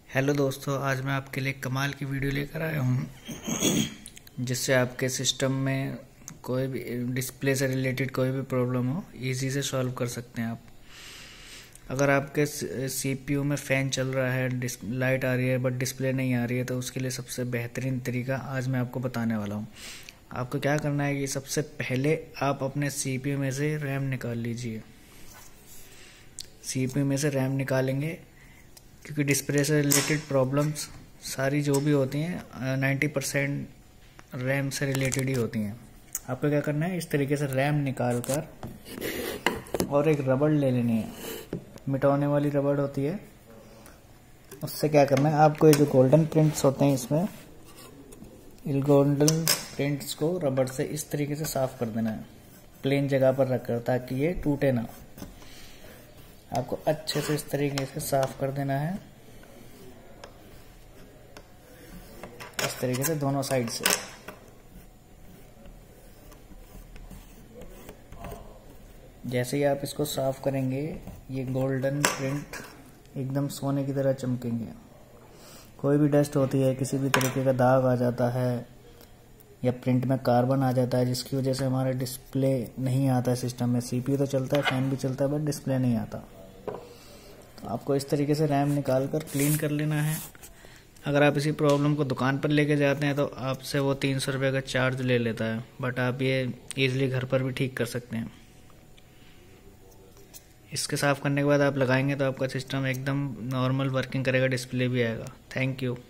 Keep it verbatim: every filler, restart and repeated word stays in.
Hello दोस्तों, आज मैं आपके लिए कमाल की वीडियो लेकर आया हूँ जिससे आपके सिस्टम में कोई भी डिस्प्ले से रिलेटेड कोई भी प्रॉब्लम हो इजी से सॉल्व कर सकते हैं आप। अगर आपके सीपीयू में फ़ैन चल रहा है, लाइट आ रही है बट डिस्प्ले नहीं आ रही है, तो उसके लिए सबसे बेहतरीन तरीका आज मैं आपको बताने वाला हूँ। आपको क्या करना है कि सबसे पहले आप अपने सीपीयू में से रैम निकाल लीजिए। सीपीयू में से रैम निकालेंगे क्योंकि डिस्प्ले से रिलेटेड प्रॉब्लम्स सारी जो भी होती हैं नाइन्टी परसेंट रैम से रिलेटेड ही होती हैं। आपको क्या करना है, इस तरीके से रैम निकाल कर और एक रबड़ ले लेनी है, मिटाने वाली रबड़ होती है। उससे क्या करना है, आपको ये जो गोल्डन प्रिंट्स होते हैं इसमें इन गोल्डन प्रिंट्स को रबड़ से इस तरीके से साफ कर देना है, प्लेन जगह पर रखकर, ताकि ये टूटे ना। आपको अच्छे से इस तरीके से साफ कर देना है, इस तरीके से दोनों साइड से। जैसे ही आप इसको साफ करेंगे, ये गोल्डन प्रिंट एकदम सोने की तरह चमकेंगे। कोई भी डस्ट होती है, किसी भी तरीके का दाग आ जाता है या प्रिंट में कार्बन आ जाता है, जिसकी वजह से हमारा डिस्प्ले नहीं आता है सिस्टम में। सीपीयू तो चलता है, फैन भी चलता है, बट डिस्प्ले नहीं आता। तो आपको इस तरीके से रैम निकाल कर क्लीन कर लेना है। अगर आप इसी प्रॉब्लम को दुकान पर लेके जाते हैं तो आपसे वो तीन सौ रुपये का चार्ज ले लेता है, बट आप ये ईज़िली घर पर भी ठीक कर सकते हैं। इसके साफ़ करने के बाद आप लगाएंगे तो आपका सिस्टम एकदम नॉर्मल वर्किंग करेगा, डिस्प्ले भी आएगा। Thank you.